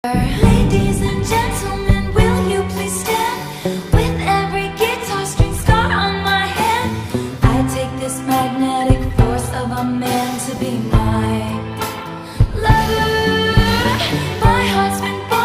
Ladies and gentlemen, will you please stand? With every guitar string scar on my hand, I take this magnetic force of a man to be mine.